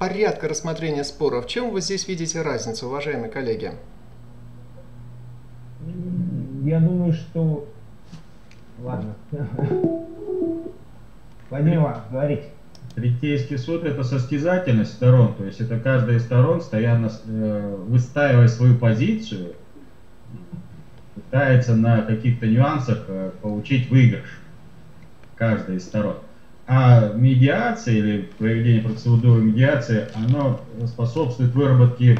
порядка рассмотрения спора. В чем вы здесь видите разницу, уважаемые коллеги? Я думаю, что... Ладно. Владимир Иванович, говорите. Третейский суд — это состязательность сторон, то есть это каждая из сторон, постоянно выстаивая свою позицию, пытается на каких-то нюансах получить выигрыш каждой из сторон. А медиация или проведение процедуры медиации, оно способствует выработке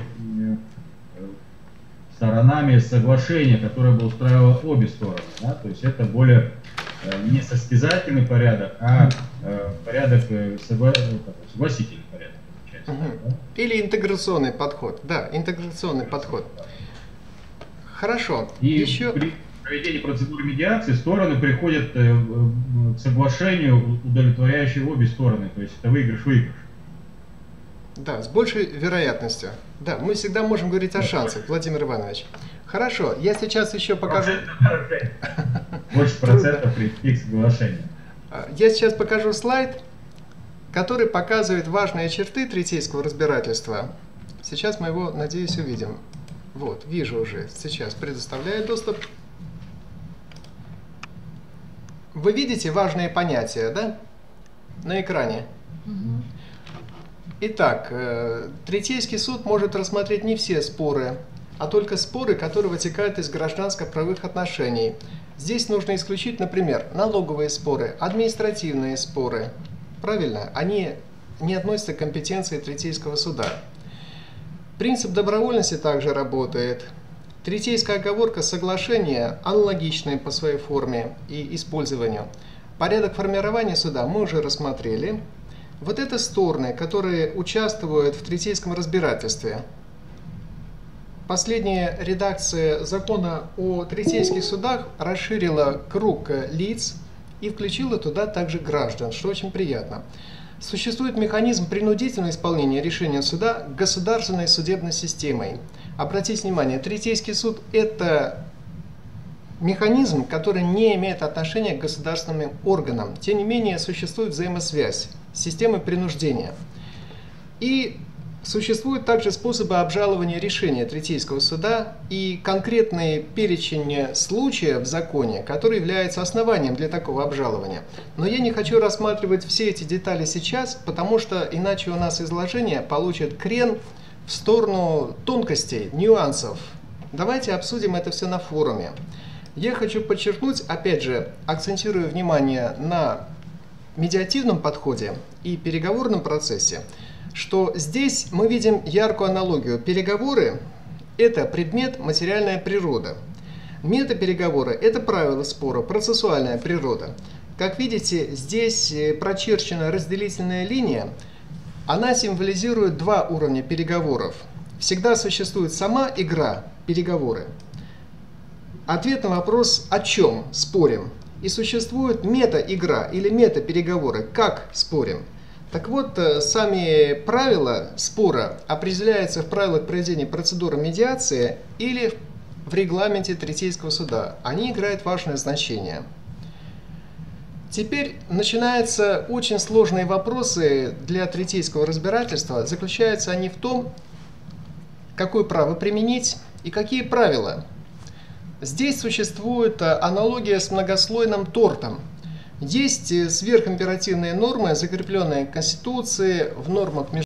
сторонами соглашения, которое бы устраивало обе стороны. Да? То есть это более не состязательный порядок, а порядок согласительный порядок. Да? Или интеграционный подход. Да, интеграционный подход. Хорошо. И еще... при проведении процедуры медиации стороны приходят к соглашению, удовлетворяющему обе стороны. То есть это выигрыш-выигрыш. Да, с большей вероятностью. Да, мы всегда можем говорить о шансах, Владимир Иванович. Хорошо, я сейчас еще покажу... Больше процентов прийти к соглашению. Я сейчас покажу слайд, который показывает важные черты третейского разбирательства. Сейчас мы его, надеюсь, увидим. Вот, вижу уже. Сейчас предоставляю доступ. Вы видите важные понятия, да? На экране. Итак, третейский суд может рассмотреть не все споры, а только споры, которые вытекают из гражданско-правовых отношений. Здесь нужно исключить, например, налоговые споры, административные споры. Правильно? Они не относятся к компетенции третейского суда. Принцип добровольности также работает. Третейская оговорка соглашения аналогичная по своей форме и использованию. Порядок формирования суда мы уже рассмотрели. Вот это стороны, которые участвуют в третейском разбирательстве. Последняя редакция закона о третейских судах расширила круг лиц и включила туда также граждан, что очень приятно. Существует механизм принудительного исполнения решения суда государственной судебной системой. Обратите внимание, третейский суд – это механизм, который не имеет отношения к государственным органам. Тем не менее, существует взаимосвязь с системой принуждения. И существуют также способы обжалования решения третейского суда и конкретный перечень случаев в законе, который является основанием для такого обжалования. Но я не хочу рассматривать все эти детали сейчас, потому что иначе у нас изложение получит крен в сторону тонкостей, нюансов. Давайте обсудим это все на форуме. Я хочу подчеркнуть, опять же, акцентирую внимание на медиативном подходе и переговорном процессе, что здесь мы видим яркую аналогию. Переговоры – это предмет, материальная природа. Метапереговоры – это правила спора, процессуальная природа. Как видите, здесь прочерчена разделительная линия. Она символизирует два уровня переговоров. Всегда существует сама игра, переговоры. Ответ на вопрос «о чем спорим?» И существует мета-игра или мета-переговоры «как спорим?». Так вот, сами правила спора определяются в правилах проведения процедуры медиации или в регламенте третейского суда. Они играют важное значение. Теперь начинаются очень сложные вопросы для третейского разбирательства. Заключаются они в том, какое право применить и какие правила. Здесь существует аналогия с многослойным тортом. Есть сверхимперативные нормы, закрепленные в Конституции, в нормах международных